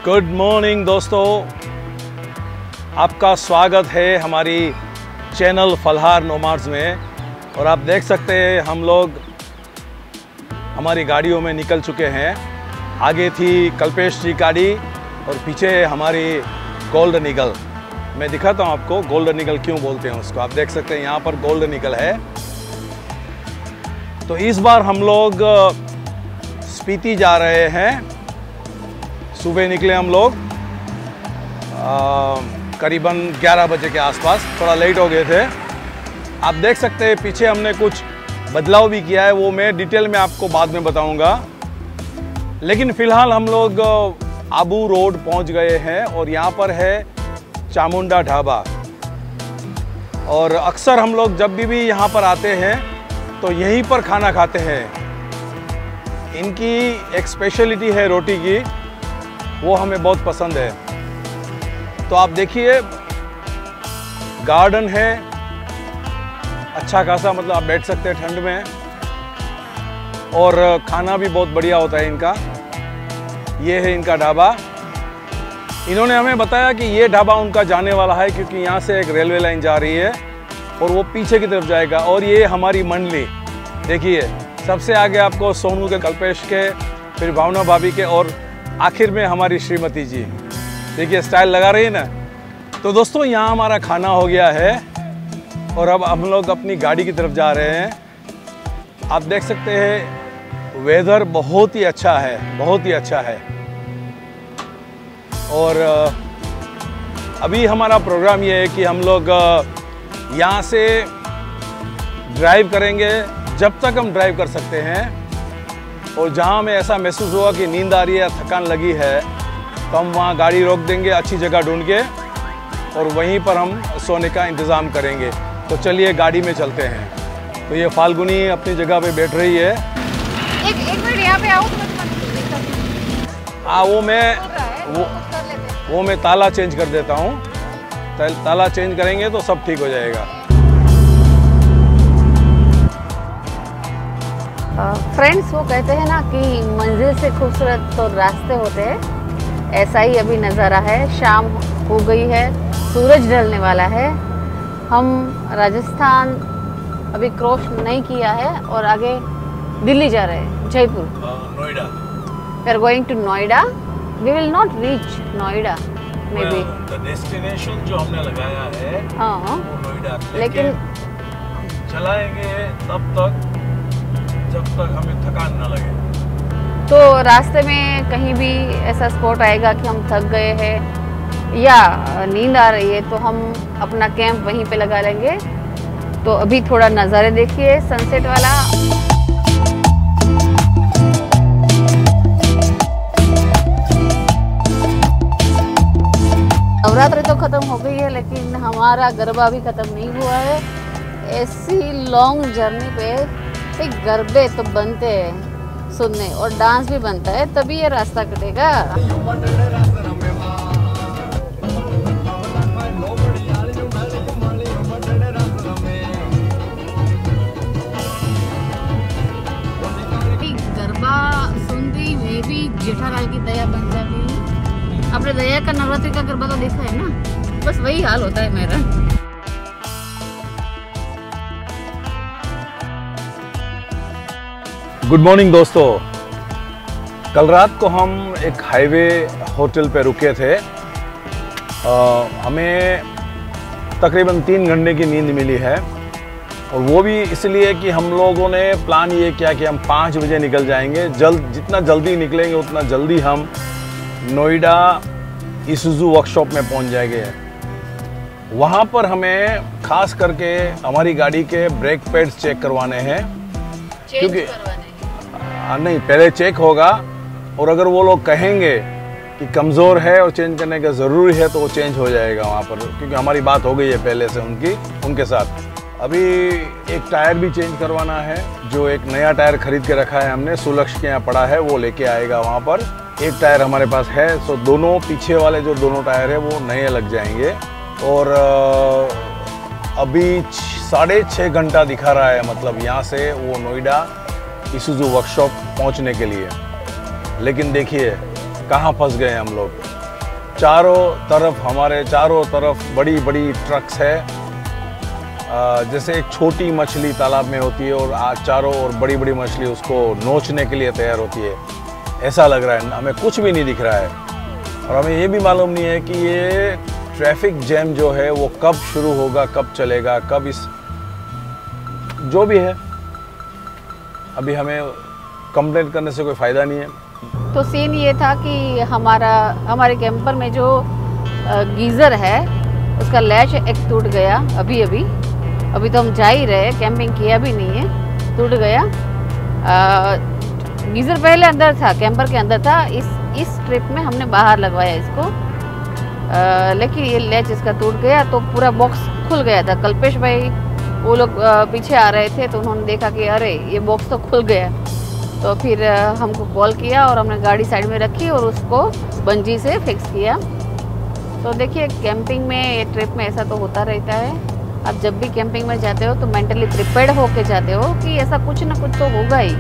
Good morning दोस्तों, आपका स्वागत है हमारी चैनल फलहार नोमाड्स में। और आप देख सकते हैं हम लोग हमारी गाड़ियों में निकल चुके हैं। आगे थी कल्पेश जी गाड़ी और पीछे हमारी गोल्डन ईगल। मैं दिखाता हूं आपको गोल्डन ईगल क्यों बोलते हैं उसको। आप देख सकते हैं यहाँ पर गोल्डन ईगल है। तो इस बार हम लोग स्पीति जा रहे हैं। सुबह निकले हम लोग करीबन 11 बजे के आसपास, थोड़ा लेट हो गए थे। आप देख सकते हैं पीछे हमने कुछ बदलाव भी किया है, वो मैं डिटेल में आपको बाद में बताऊंगा। लेकिन फ़िलहाल हम लोग आबू रोड पहुंच गए हैं और यहाँ पर है चामुंडा ढाबा। और अक्सर हम लोग जब भी यहाँ पर आते हैं तो यहीं पर खाना खाते हैं। इनकी एक स्पेशलिटी है रोटी की, वो हमें बहुत पसंद है। तो आप देखिए गार्डन है अच्छा खासा, मतलब आप बैठ सकते हैं ठंड में। और खाना भी बहुत बढ़िया होता है इनका। ये है इनका ढाबा। इन्होंने हमें बताया कि ये ढाबा उनका जाने वाला है क्योंकि यहाँ से एक रेलवे लाइन जा रही है और वो पीछे की तरफ जाएगा। और ये हमारी मंडली देखिए, सबसे आगे आपको सोनू के, कल्पेश के, फिर भावना भाभी के और आखिर में हमारी श्रीमती जी। देखिए स्टाइल लगा रही है ना। तो दोस्तों यहाँ हमारा खाना हो गया है और अब हम लोग अपनी गाड़ी की तरफ जा रहे हैं। आप देख सकते हैं वेदर बहुत ही अच्छा है, बहुत ही अच्छा है। और अभी हमारा प्रोग्राम ये है कि हम लोग यहाँ से ड्राइव करेंगे जब तक हम ड्राइव कर सकते हैं। और जहाँ हमें ऐसा महसूस हुआ कि नींद आ रही है, थकान लगी है, तो हम वहाँ गाड़ी रोक देंगे अच्छी जगह ढूंढ के और वहीं पर हम सोने का इंतज़ाम करेंगे। तो चलिए गाड़ी में चलते हैं। तो ये फाल्गुनी अपनी जगह पे बैठ रही है। एक मिनट यहाँ पे आओ। हाँ वो मैं ताला चेंज कर देता हूँ। ताला चेंज करेंगे तो सब ठीक हो जाएगा। फ्रेंड्स, वो कहते हैं ना कि मंजिल से खूबसूरत तो रास्ते होते हैं। ऐसा ही अभी नज़ारा है। शाम हो गई है, सूरज ढलने वाला है। हम राजस्थान अभी क्रॉस नहीं किया है और आगे दिल्ली जा रहे हैं, Jaipur, Noida. We are going to Noida. We will not reach Noida maybe. Destination जो हमने लगाया है हाँ वो नोएडा, लेकिन चलाएंगे तब तक जब तक हमें थकान ना लगे। तो रास्ते में कहीं भी ऐसा स्पॉट आएगा कि हम थक गए हैं या नींद आ रही है तो हम अपना कैंप वहीं पे लगा लेंगे। तो अभी थोड़ा नज़ारे देखिए सनसेट वाला। नवरात्रि तो ख़त्म हो गई है लेकिन हमारा गरबा भी ख़त्म नहीं हुआ है। ऐसी लॉन्ग जर्नी पे एक गरबे तो बनते हैं सुनने और डांस भी बनता है, तभी ये रास्ता कटेगा। गरबा सुनती मैं भी जेठालाल की दया बन जाती हूँ। आपने दया का नवरात्रि का गरबा तो देखा है ना, बस वही हाल होता है मेरा। गुड मॉर्निंग दोस्तों, कल रात को हम एक हाईवे होटल पे रुके थे। हमें तकरीबन 3 घंटे की नींद मिली है और वो भी इसलिए कि हम लोगों ने प्लान ये किया कि हम 5 बजे निकल जाएंगे। जितना जल्दी निकलेंगे उतना जल्दी हम नोएडा ईसुजू वर्कशॉप में पहुंच जाएंगे। वहाँ पर हमें खास करके हमारी गाड़ी के ब्रेक पैड्स चेक करवाने हैं, क्योंकि नहीं, पहले चेक होगा और अगर वो लोग कहेंगे कि कमज़ोर है और चेंज करने का ज़रूरी है तो वो चेंज हो जाएगा वहाँ पर, क्योंकि हमारी बात हो गई है पहले से उनके साथ। अभी एक टायर भी चेंज करवाना है, जो एक नया टायर खरीद के रखा है हमने, सुलक्ष के यहाँ पड़ा है, वो लेके आएगा वहाँ पर। एक टायर हमारे पास है, सो दोनों पीछे वाले जो दोनों टायर है वो नए लग जाएंगे। और अभी 6.5 घंटा दिखा रहा है, मतलब यहाँ से वो नोएडा ईसुजू वर्कशॉप पहुँचने के लिए। लेकिन देखिए कहाँ फंस गए हम लोग। हमारे चारों तरफ बड़ी बड़ी ट्रक्स है। जैसे एक छोटी मछली तालाब में होती है और चारों ओर बड़ी बड़ी मछली उसको नोचने के लिए तैयार होती है, ऐसा लग रहा है। हमें कुछ भी नहीं दिख रहा है और हमें ये भी मालूम नहीं है कि ये ट्रैफिक जैम जो है वो कब शुरू होगा, कब चलेगा, कब इस जो भी है। अभी हमें कंप्लेंट करने से कोई फ़ायदा नहीं है। तो सीन ये था कि हमारे कैंपर में जो गीज़र है उसका लैच एक टूट गया। अभी तो हम जा ही रहे, कैंपिंग किया भी नहीं है, टूट गया। गीज़र पहले अंदर था, कैंपर के अंदर था। इस ट्रिप में हमने बाहर लगवाया इसको, लेकिन ये लैच इसका टूट गया तो पूरा बॉक्स खुल गया था। कल्पेश भाई वो लोग पीछे आ रहे थे तो उन्होंने देखा कि अरे ये बॉक्स तो खुल गया। तो फिर हमको कॉल किया और हमने गाड़ी साइड में रखी और उसको बंजी से फिक्स किया। तो देखिए, कैंपिंग में ये ट्रिप में ऐसा तो होता रहता है। आप जब भी कैंपिंग में जाते हो तो मेंटली प्रिपेयर्ड होके जाते हो कि ऐसा कुछ ना कुछ तो होगा ही।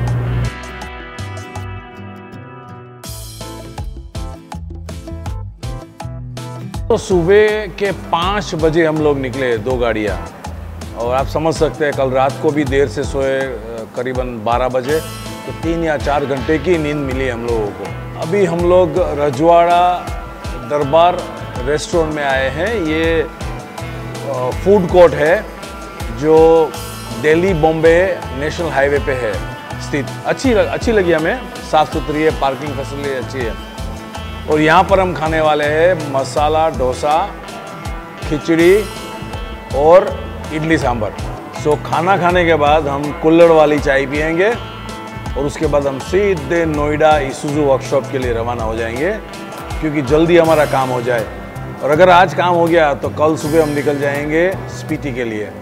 तो सुबह के 5 बजे हम लोग निकले, 2 गाड़ियाँ, और आप समझ सकते हैं कल रात को भी देर से सोए, करीबन 12 बजे, तो 3 या 4 घंटे की नींद मिली हम लोगों को। अभी हम लोग रजवाड़ा दरबार रेस्टोरेंट में आए हैं। ये फूड कोर्ट है जो दिल्ली बॉम्बे नेशनल हाईवे पे है स्थित। अच्छी लगी हमें, साफ़ सुथरी है, पार्किंग फैसिलिटी अच्छी है। और यहाँ पर हम खाने वाले हैं मसाला डोसा, खिचड़ी और इडली सांभर। सो खाना खाने के बाद हम कुल्हड़ वाली चाय पियेंगे और उसके बाद हम सीधे नोएडा ईसुजू वर्कशॉप के लिए रवाना हो जाएंगे, क्योंकि जल्दी हमारा काम हो जाए। और अगर आज काम हो गया तो कल सुबह हम निकल जाएंगे स्पीति के लिए।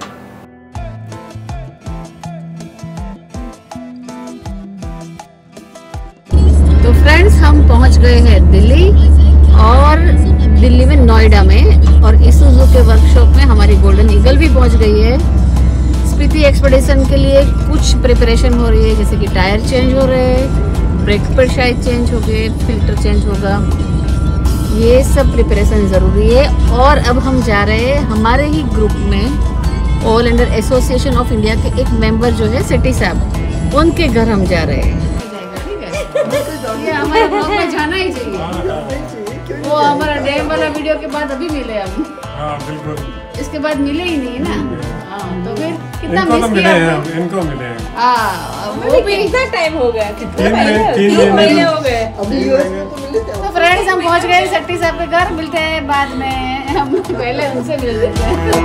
तो फ्रेंड्स, हम पहुंच गए हैं दिल्ली, और दिल्ली में नोएडा में, और ईसुजू के वर्कशॉप में हमारी गोल्डन ईगल भी पहुंच गई है। स्पीति एक्सपेडिशन के लिए कुछ प्रिपरेशन हो रही है, जैसे कि टायर चेंज हो रहे हैं, ब्रेक पर शायद चेंज हो गए, फिल्टर चेंज होगा, ये सब प्रिपरेशन ज़रूरी है। और अब हम जा रहे हैं हमारे ही ग्रुप में, all India association of India के एक मेंबर जो है सिटी साहब, उनके घर हम जा रहे हैं। ये हमारे ब्लॉग में जाना ही चाहिए। वो हमारा डैम वाला वीडियो के बाद अभी मिले हम। हाँ बिल्कुल, इसके बाद मिले ही नहीं ना। हाँ, तो फिर कितना इनको मिस तो किया मिले आपने? हैं, इनको मिले हैं। हाँ, वो भी कितना टाइम हो गया, कितने 3 महीने हो गए। तो फ्रेंड्स, हम पहुंच गए सेट्टी साहब के घर। मिलते हैं बाद में, हम पहले उनसे मिल लेते हैं।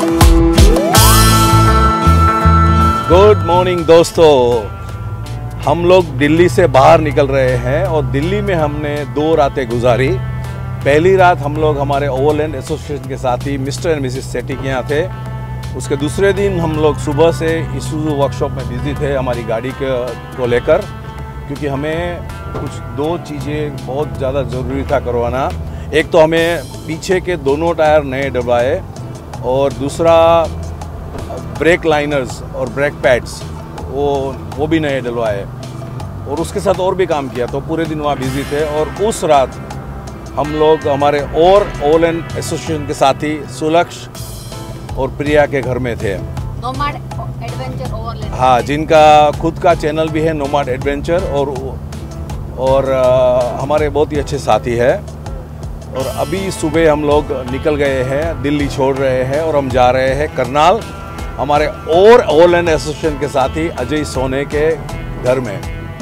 गुड मॉर्निंग दोस्तों, हम लोग दिल्ली से बाहर निकल रहे हैं और दिल्ली में हमने 2 रातें गुजारी। पहली रात हम लोग हमारे ओवरलैंड एसोसिएशन के साथी मिस्टर एंड मिसेस सेठी के यहाँ थे। उसके दूसरे दिन हम लोग सुबह से ईसुजू वर्कशॉप में बिजी थे हमारी गाड़ी को लेकर, क्योंकि हमें कुछ 2 चीज़ें बहुत ज़्यादा ज़रूरी था करवाना। एक तो हमें पीछे के दोनों टायर नए डलवाए, और दूसरा ब्रेक लाइनर्स और ब्रेक पैड्स वो भी नए डलवाए, और उसके साथ और भी काम किया। तो पूरे दिन वहाँ बिजी थे। और उस रात हम लोग हमारे और ओवरलैंड एसोसिएशन के साथी सुलक्ष और प्रिया के घर में थे। नोमैड एडवेंचर ओवरलैंड, हाँ, जिनका खुद का चैनल भी है नोमैड एडवेंचर, और हमारे बहुत ही अच्छे साथी है। और अभी सुबह हम लोग निकल गए हैं, दिल्ली छोड़ रहे हैं और हम जा रहे हैं करनाल, हमारे और ओवरलैंड एसोसिएशन के साथी अजय सोने के घर में।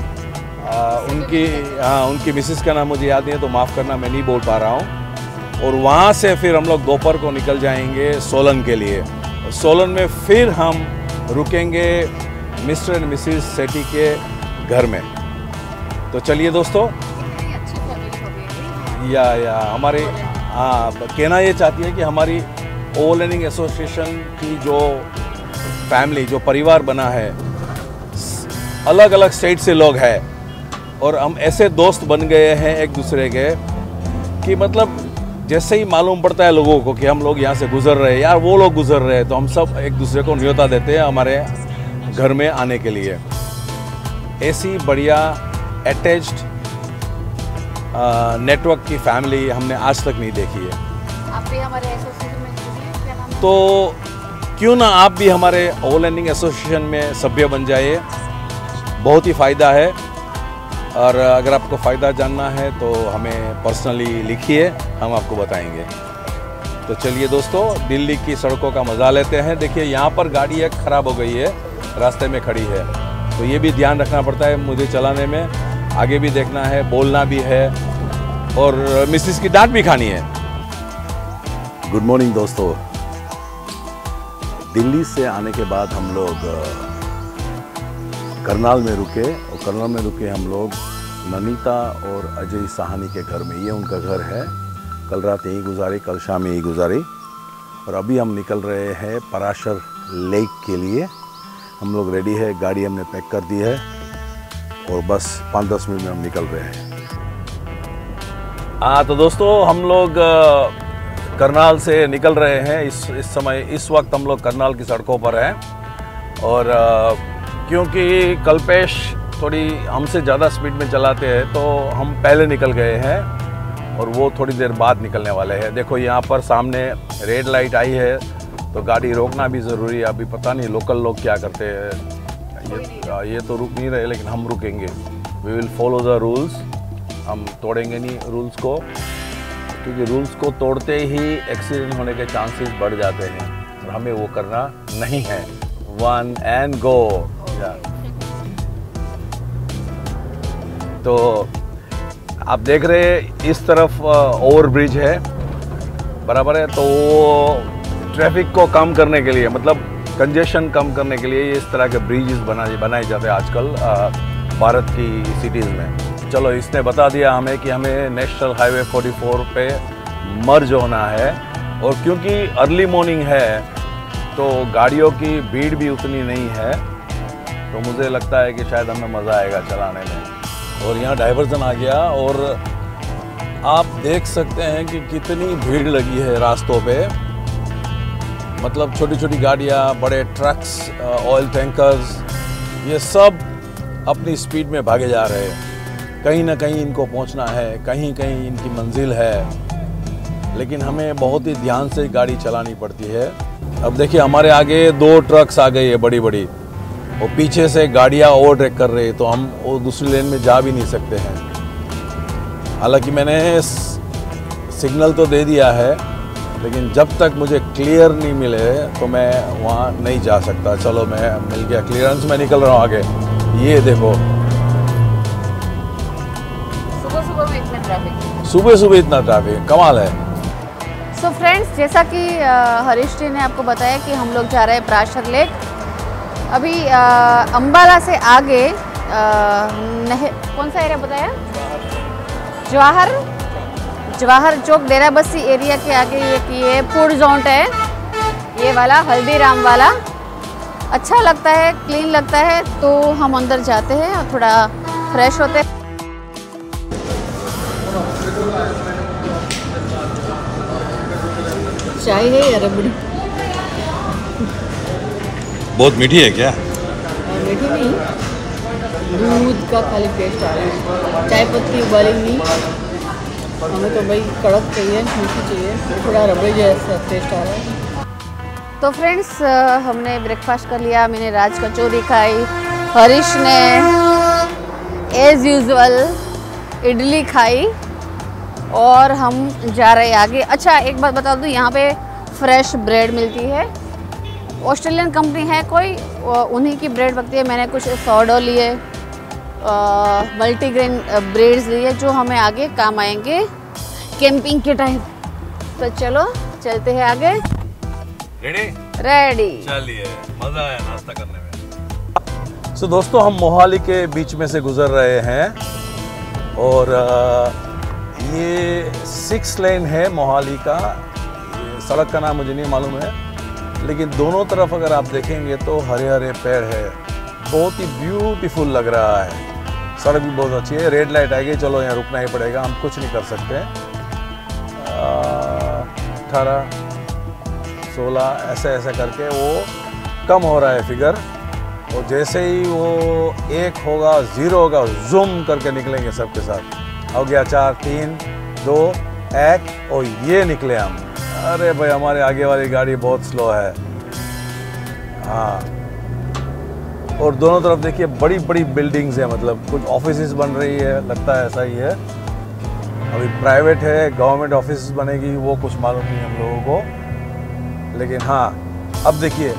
उनकी मिसेस का नाम मुझे याद नहीं है, तो माफ़ करना, मैं नहीं बोल पा रहा हूँ। और वहाँ से फिर हम लोग दोपहर को निकल जाएंगे सोलन के लिए। सोलन में फिर हम रुकेंगे मिस्टर एंड मिसेस सेठी के घर में। तो चलिए दोस्तों, अच्छी फैमिली हो गई। या हमारे, हाँ, कहना ये चाहती है कि हमारी ओवरलैंडिंग एसोसिएशन की जो फैमिली, जो परिवार बना है, अलग अलग स्टेट से लोग हैं, और हम ऐसे दोस्त बन गए हैं एक दूसरे के कि मतलब जैसे ही मालूम पड़ता है लोगों को कि हम लोग यहाँ से गुजर रहे हैं, यार वो लोग गुजर रहे हैं, तो हम सब एक दूसरे को न्योता देते हैं हमारे घर में आने के लिए। ऐसी बढ़िया अटैच्ड नेटवर्क की फैमिली हमने आज तक नहीं देखी है। आप भी हमारे एसोसिएशन में जुड़िए, क्या नाम है? तो क्यों ना आप भी हमारे ओवर लैंडिंग एसोसिएशन में सभ्य बन जाइए, बहुत ही फ़ायदा है। और अगर आपको फ़ायदा जानना है तो हमें पर्सनली लिखिए, हम आपको बताएंगे। तो चलिए दोस्तों, दिल्ली की सड़कों का मज़ा लेते हैं। देखिए यहाँ पर गाड़ी एक ख़राब हो गई है, रास्ते में खड़ी है, तो ये भी ध्यान रखना पड़ता है मुझे चलाने में। आगे भी देखना है, बोलना भी है और मिसिस की डांट भी खानी है। गुड मॉर्निंग दोस्तों। दिल्ली से आने के बाद हम लोग करनाल में रुके, और करनाल में रुके हम लोग ननीता और अजय साहनी के घर में। ये उनका घर है। कल रात यहीं गुजारी, कल शाम यहीं गुजारी, और अभी हम निकल रहे हैं पराशर लेक के लिए। हम लोग रेडी है, गाड़ी हमने पैक कर दी है और बस 5-10 मिनट में हम निकल रहे हैं। तो दोस्तों हम लोग करनाल से निकल रहे हैं। इस समय इस वक्त हम लोग करनाल की सड़कों पर हैं, और क्योंकि कल्पेश थोड़ी हमसे ज़्यादा स्पीड में चलाते हैं तो हम पहले निकल गए हैं और वो थोड़ी देर बाद निकलने वाले हैं। देखो यहाँ पर सामने रेड लाइट आई है, तो गाड़ी रोकना भी ज़रूरी है। अभी पता नहीं लोकल लोग क्या करते हैं, ये तो रुक नहीं रहे, लेकिन हम रुकेंगे। We will follow the rules. हम तोड़ेंगे नहीं रूल्स को, क्योंकि रूल्स को तोड़ते ही एक्सीडेंट होने के चांसेस बढ़ जाते हैं, और हमें वो करना नहीं है। 1 and go। तो आप देख रहे हैं इस तरफ ओवर ब्रिज है, बराबर है। तो वो ट्रैफिक को कम करने के लिए, मतलब कंजेशन कम करने के लिए इस तरह के ब्रिजेस बनाए जाते हैं आजकल भारत की सिटीज़ में। चलो, इसने बता दिया हमें कि हमें नेशनल हाईवे 44 पे मर्ज होना है, और क्योंकि अर्ली मॉर्निंग है तो गाड़ियों की भीड़ भी उतनी नहीं है, तो मुझे लगता है कि शायद हमें मज़ा आएगा चलाने में। और यहाँ डाइवर्जन आ गया, और आप देख सकते हैं कि कितनी भीड़ लगी है रास्तों पे। मतलब छोटी छोटी गाड़ियाँ, बड़े ट्रक्स, ऑयल टैंकर्स, ये सब अपनी स्पीड में भागे जा रहे हैं। कहीं ना कहीं इनको पहुंचना है, कहीं कहीं इनकी मंजिल है, लेकिन हमें बहुत ही ध्यान से गाड़ी चलानी पड़ती है। अब देखिए हमारे आगे 2 ट्रक्स आ गई है बड़ी बड़ी, और पीछे से गाड़ियाँ ओवरटेक कर रही है, तो हम वो दूसरी लेन में जा भी नहीं सकते हैं। हालांकि मैंने सिग्नल तो दे दिया है, लेकिन जब तक मुझे क्लियर नहीं मिले तो मैं वहाँ नहीं जा सकता। चलो, मैं मिल गया क्लियरेंस, मैं निकल रहा हूँ आगे। ये देखो, सुबह सुबह इतना ट्रैफिक, कमाल है। सो फ्रेंड्स, जैसा कि हरीश जी ने आपको बताया कि हम लोग जा रहे हैं पराशर लेक। अभी अंबाला से आगे कौन सा एरिया बताया? जवाहर चौक डेराबस्सी एरिया के आगे ये फूड जोन है, ये वाला हल्दीराम वाला। अच्छा लगता है, क्लीन लगता है, तो हम अंदर जाते हैं और थोड़ा फ्रेश होते हैं। चाय है या रबड़ी? बहुत मीठी है क्या? मीठी नहीं, दूध का खाली टेस्ट आ रहा है। चाय पत्ती उबालेंगी, हमें तो भाई कड़क चाहिए, मीठी चाहिए, थोड़ा रबड़ी जैसा टेस्ट आ रहा है। तो फ्रेंड्स, हमने ब्रेकफास्ट कर लिया। मैंने राज कचौरी खाई, हरीश ने एज़ यूजुअल इडली खाई, और हम जा रहे हैं आगे। अच्छा, एक बात बता दूँ, यहाँ पे फ्रेश ब्रेड मिलती है। ऑस्ट्रेलियन कंपनी है कोई, उन्हीं की ब्रेड बनती है। मैंने कुछ सोडो लिए, मल्टीग्रेन ब्रेड्स लिए, जो हमें आगे काम आएंगे कैंपिंग के टाइम। तो चलो चलते हैं आगे। रेडी। चलिए, मजा आया नाश्ता करने में। तो दोस्तों, हम मोहाली के बीच में से गुजर रहे हैं, और ये 6 लेन है मोहाली का। सड़क का नाम मुझे नहीं मालूम है, लेकिन दोनों तरफ अगर आप देखेंगे तो हरे हरे पेड़ है, बहुत ही ब्यूटीफुल लग रहा है। सड़क भी बहुत अच्छी है। रेड लाइट आ गई, चलो यहाँ रुकना ही पड़ेगा, हम कुछ नहीं कर सकते। 18, 16 ऐसे करके वो कम हो रहा है फिगर, और जैसे ही वो 1 होगा, 0 होगा, जूम करके निकलेंगे सबके साथ। हो गया 4, 3, 2, 1 और ये निकले हम। अरे भाई हमारे आगे वाली गाड़ी बहुत स्लो है। हाँ, और दोनों तरफ देखिए बड़ी बड़ी बिल्डिंग्स है, मतलब कुछ ऑफिसेज बन रही है, लगता है ऐसा ही है। अभी प्राइवेट है, गवर्नमेंट ऑफिस बनेगी वो कुछ मालूम नहीं हम लोगों को। लेकिन हाँ, अब देखिए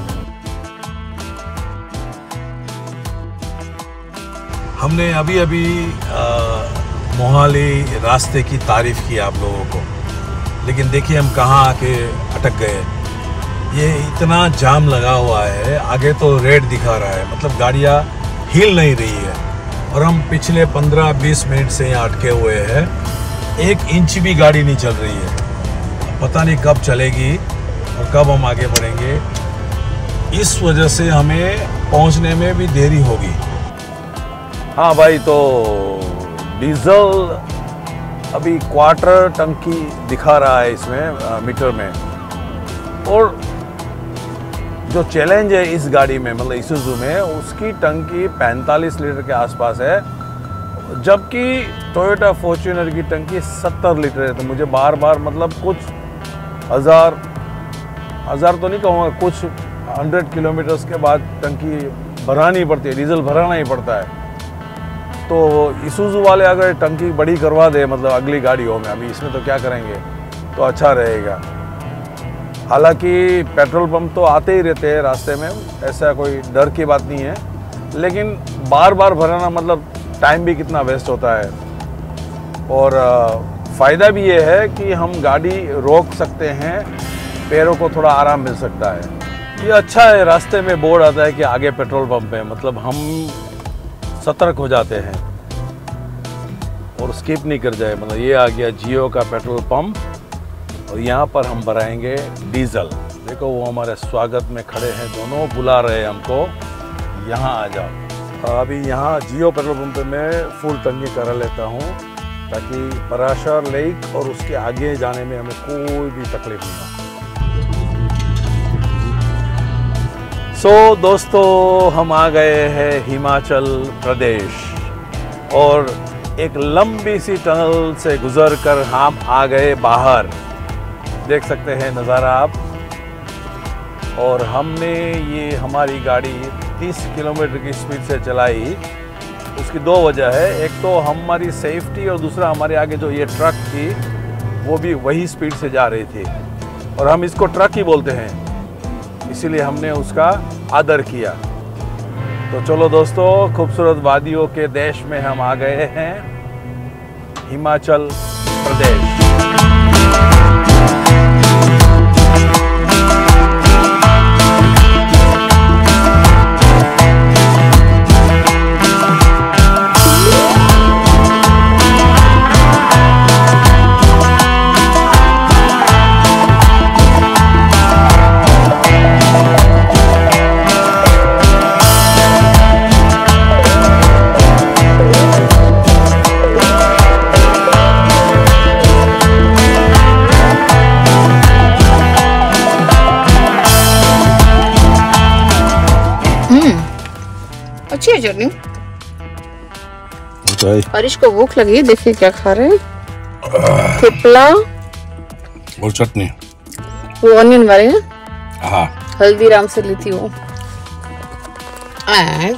हमने अभी अभी मोहाली रास्ते की तारीफ की आप लोगों को, लेकिन देखिए हम कहाँ आके अटक गए। ये इतना जाम लगा हुआ है, आगे तो रेड दिखा रहा है, मतलब गाड़ियाँ हिल नहीं रही है और हम पिछले 15-20 मिनट से यहाँ अटके हुए हैं। 1 इंच भी गाड़ी नहीं चल रही है। पता नहीं कब चलेगी और कब हम आगे बढ़ेंगे। इस वजह से हमें पहुंचने में भी देरी होगी। हाँ भाई, तो डीजल अभी क्वार्टर टंकी दिखा रहा है इसमें मीटर में। और जो चैलेंज है इस गाड़ी में, मतलब इसूज़ू में, उसकी टंकी 45 लीटर के आसपास है, जबकि टोयोटा फॉर्च्यूनर की टंकी 70 लीटर है। तो मुझे बार बार मतलब कुछ हज़ार तो नहीं कहूँगा, कुछ 100 किलोमीटर्स के बाद टंकी भरानी पड़ती है, डीजल भराना ही पड़ता है। तो इसूज़ू वाले अगर टंकी बड़ी करवा दे, मतलब अगली गाड़ियों में, अभी इसमें तो क्या करेंगे, तो अच्छा रहेगा। हालांकि पेट्रोल पंप तो आते ही रहते हैं रास्ते में, ऐसा कोई डर की बात नहीं है, लेकिन बार बार भराना मतलब टाइम भी कितना वेस्ट होता है। और फ़ायदा भी ये है कि हम गाड़ी रोक सकते हैं, पैरों को थोड़ा आराम मिल सकता है। ये अच्छा है, रास्ते में बोर्ड आता है कि आगे पेट्रोल पंप है, मतलब हम सतर्क हो जाते हैं और स्किप नहीं कर जाए। मतलब ये आ गया जियो का पेट्रोल पंप और यहाँ पर हम भराएंगे डीजल। देखो वो हमारे स्वागत में खड़े हैं, दोनों बुला रहे हैं हमको, यहाँ आ जाओ। अभी यहाँ जियो पेट्रोल पंप पे मैं फुल टंकी करा लेता हूँ, ताकि पराशर लेक और उसके आगे जाने में हमें कोई भी तकलीफ नहीं हो। दोस्तों, हम आ गए हैं हिमाचल प्रदेश और एक लंबी सी टनल से गुजर कर हम आ गए बाहर। देख सकते हैं नज़ारा आप। और हमने ये हमारी गाड़ी 30 किलोमीटर की स्पीड से चलाई। उसकी 2 वजह है, एक तो हमारी सेफ्टी और दूसरा हमारे आगे जो ये ट्रक थी वो भी वही स्पीड से जा रही थी और हम इसको ट्रक ही बोलते हैं, इसीलिए हमने उसका आदर किया। तो चलो दोस्तों, खूबसूरत वादियों के देश में हम आ गए हैं, हिमाचल प्रदेश। अच्छी है जर्नी। हरीश को भूख लगी, देखिए क्या खा रहे हैं। थिपला और चटनी, वो ऑनियन वाले हैं, हाँ, हल्दीराम से ली थी वो। And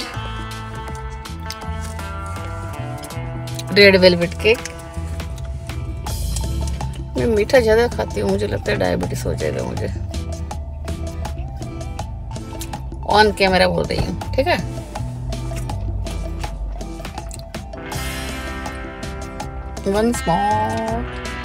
red velvet cake. मैं मीठा ज्यादा खाती हूँ, मुझे लगता है डायबिटीज हो जाएगा मुझे। ऑन कैमरा बोल रही हूँ, ठीक है। One small.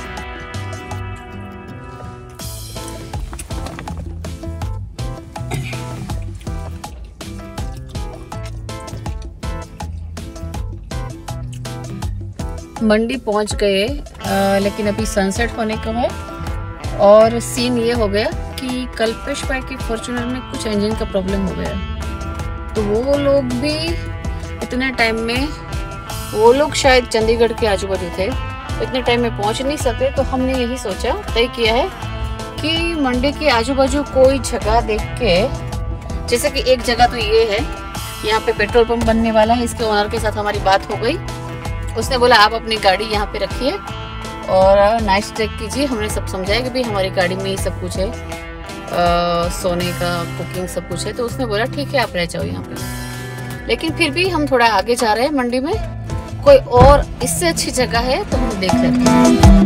मंडी पहुंच गए, लेकिन अभी सनसेट होने का है और सीन ये हो गया कि कल्पेश भाई की फॉर्च्यूनर में कुछ इंजन का प्रॉब्लम हो गया, तो वो लोग भी इतने टाइम में, वो लोग शायद चंडीगढ़ के आजू बाजू थे, तो इतने टाइम में पहुंच नहीं सकते। तो हमने यही सोचा, तय किया है कि मंडी के आजू बाजू कोई जगह देख के, जैसे कि एक जगह तो ये है, यहाँ पे पेट्रोल पंप बनने वाला है, इसके ओनर के साथ हमारी बात हो गई उसने बोला आप अपनी गाड़ी यहाँ पे रखिए और नाइट स्टे कीजिए। हमने सब समझाया कि भाई हमारी गाड़ी में ही सब कुछ है, सोने का, कुकिंग सब कुछ है। तो उसने बोला ठीक है आप रह जाओ यहाँ पे। लेकिन फिर भी हम थोड़ा आगे जा रहे हैं मंडी में, कोई और इससे अच्छी जगह है तो हम देख लेते हैं।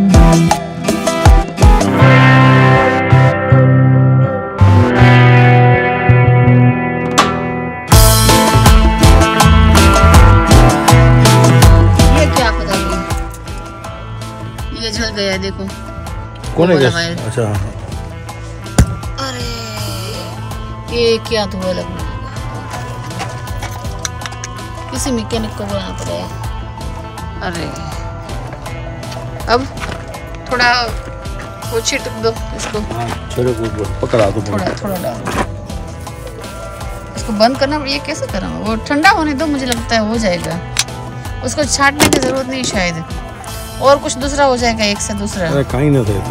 जल गया है देखो। कौन है गैस? अच्छा अरे ये क्या धुआं लगना, किसी मैकेनिक को बुलाना पड़ेगा। अरे अब थोड़ा वो छिटक दो इसको, छोड़ो को पकड़ा दो, थोड़ा थोड़ा डालो इसको, बंद करना। ये कैसे करा? वो ठंडा होने दो, मुझे लगता है हो जाएगा। उसको छाटने की जरूरत नहीं शायद, और कुछ दूसरा हो जाएगा एक से दूसरा। अरे कहीं ना थे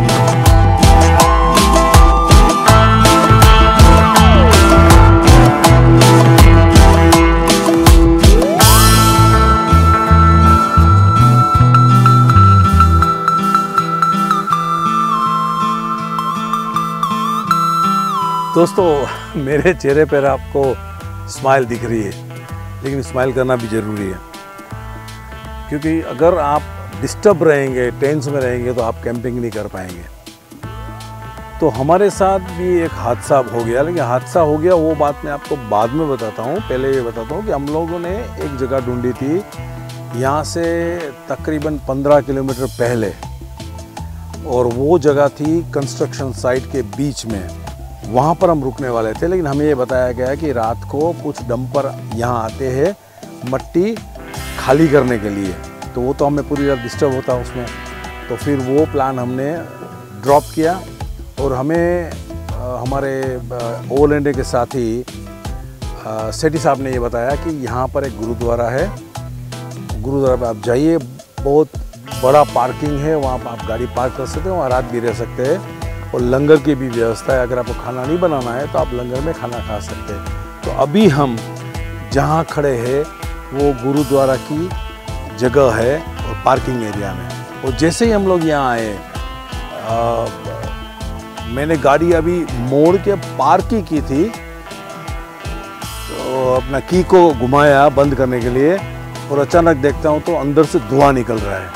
दोस्तों, मेरे चेहरे पर आपको स्माइल दिख रही है, लेकिन स्माइल करना भी ज़रूरी है, क्योंकि अगर आप डिस्टर्ब रहेंगे, टेंस में रहेंगे, तो आप कैंपिंग नहीं कर पाएंगे। तो हमारे साथ भी एक हादसा हो गया, लेकिन हादसा हो गया वो बात मैं आपको बाद में बताता हूँ। पहले ये बताता हूँ कि हम लोगों ने एक जगह ढूंढी थी, यहाँ से तकरीबन 15 किलोमीटर पहले, और वो जगह थी कंस्ट्रक्शन साइट के बीच में। वहाँ पर हम रुकने वाले थे, लेकिन हमें ये बताया गया कि रात को कुछ डंपर यहाँ आते हैं मट्टी खाली करने के लिए, तो वो तो हमें पूरी रात डिस्टर्ब होता उसमें। तो फिर वो प्लान हमने ड्रॉप किया, और हमें हमारे ओवरलैंडर के साथी सेठी साहब ने ये बताया कि यहाँ पर एक गुरुद्वारा है, गुरुद्वारा पर आप जाइए, बहुत बड़ा पार्किंग है, वहाँ पर आप गाड़ी पार्क कर सकते हैं, वहाँ रात भी रह सकते हैं, और लंगर की भी व्यवस्था है। अगर आपको खाना नहीं बनाना है तो आप लंगर में खाना खा सकते हैं। तो अभी हम जहाँ खड़े हैं वो गुरुद्वारा की जगह है और पार्किंग एरिया में। और जैसे ही हम लोग यहाँ आए, मैंने गाड़ी अभी मोड़ के पार्क ही की थी, तो अपना की को घुमाया बंद करने के लिए, और अचानक देखता हूँ तो अंदर से धुआं निकल रहा है।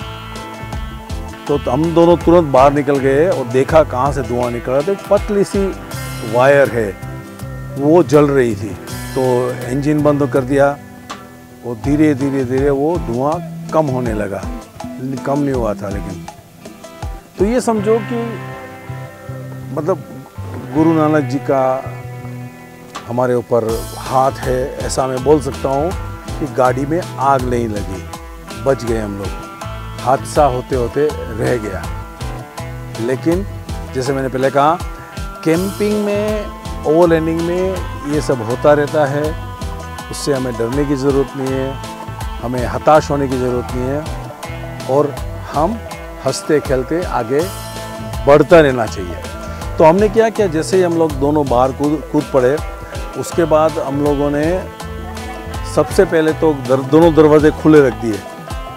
तो हम दोनों तुरंत बाहर निकल गए और देखा कहाँ से धुआं निकल रहा था। एक पतली सी वायर है, वो जल रही थी, तो इंजन बंद कर दिया, और धीरे धीरे धीरे वो धुआं कम होने लगा। कम नहीं हुआ था लेकिन। तो ये समझो कि मतलब गुरु नानक जी का हमारे ऊपर हाथ है, ऐसा मैं बोल सकता हूँ कि गाड़ी में आग नहीं लगी, बच गए हम लोग। हादसा होते होते रह गया। लेकिन जैसे मैंने पहले कहा, कैंपिंग में, ओवरलैंडिंग में ये सब होता रहता है, उससे हमें डरने की ज़रूरत नहीं है, हमें हताश होने की ज़रूरत नहीं है, और हम हंसते खेलते आगे बढ़ता रहना चाहिए। तो हमने क्या किया, जैसे ही हम लोग दोनों बाहर कूद पड़े, उसके बाद हम लोगों ने सबसे पहले तो दोनों दरवाजे खुले रख दिए,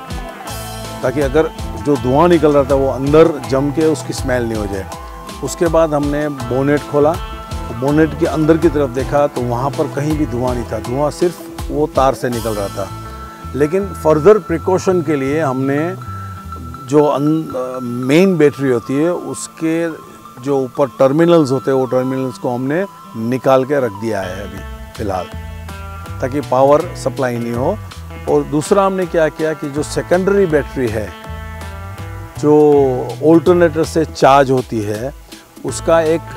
ताकि अगर जो धुआं निकल रहा था वो अंदर जम के उसकी स्मेल नहीं हो जाए। उसके बाद हमने बोनेट खोला, बोनेट के अंदर की तरफ देखा तो वहाँ पर कहीं भी धुआं नहीं था, धुआं सिर्फ वो तार से निकल रहा था। लेकिन फर्दर प्रिकॉशन के लिए हमने जो मेन बैटरी होती है उसके जो ऊपर टर्मिनल्स होते हैं, वो टर्मिनल्स को हमने निकाल के रख दिया है अभी फ़िलहाल, ताकि पावर सप्लाई नहीं हो। और दूसरा हमने क्या किया कि जो सेकेंडरी बैटरी है, जो ऑल्टरनेटर से चार्ज होती है, उसका एक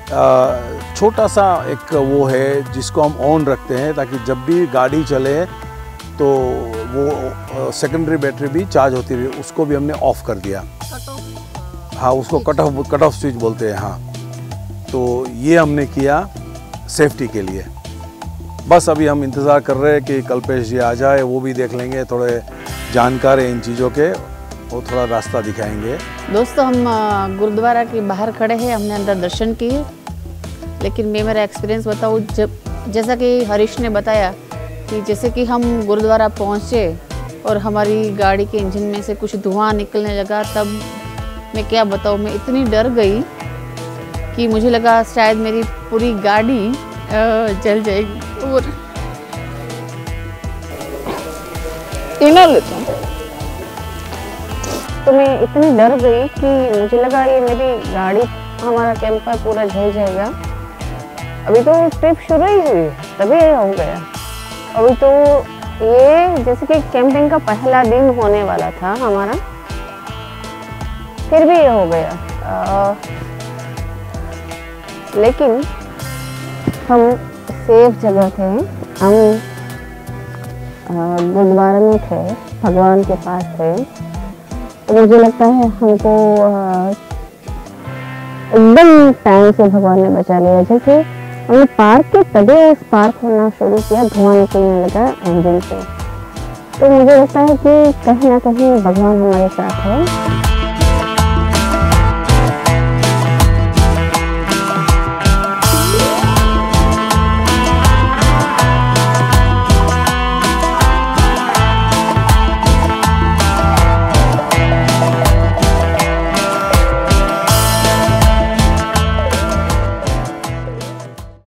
छोटा सा एक वो है जिसको हम ऑन रखते हैं, ताकि जब भी गाड़ी चले तो वो सेकेंडरी बैटरी भी चार्ज होती रही। उसको भी हमने ऑफ़ कर दिया। हाँ, उसको कट ऑफ स्विच बोलते हैं। हाँ, तो ये हमने किया सेफ्टी के लिए। बस अभी हम इंतज़ार कर रहे हैं कि कल्पेश जी आ जाए, वो भी देख लेंगे, थोड़े जानकार हैं इन चीज़ों के, वो थोड़ा रास्ता दिखाएंगे। दोस्तों, हम गुरुद्वारा के बाहर खड़े हैं, हमने अंदर दर्शन किए, लेकिन मैं मेरा एक्सपीरियंस बताऊँ, जब जैसा कि हरीश ने बताया कि जैसे कि हम गुरुद्वारा पहुँचे और हमारी गाड़ी के इंजन में से कुछ धुआं निकलने लगा। तब मैं क्या बताऊँ, मैं इतनी डर गई कि मुझे लगा शायद मेरी पूरी गाड़ी जल जाएगी। और इनर लेता हूँ। तो मैं इतनी डर गई कि मुझे लगा ये मेरी गाड़ी, हमारा कैंपर पूरा जल जाएगा। अभी तो ट्रिप शुरू ही हुई है, तभी ये हो गया। अभी तो ये जैसे कि कैंपिंग का पहला दिन होने वाला था हमारा, फिर भी ये हो गया। लेकिन हम सेफ जगह थे, हम गुरुद्वारा में थे, भगवान के पास थे। तो मुझे लगता है हमको एकदम टाइम से भगवान ने बचा लिया। जैसे हमने पार्क के तभी स्पार्क होना शुरू किया, धुआं निकलने लगा इंजन से। तो मुझे लगता है कि कहीं ना कहीं भगवान हमारे साथ है।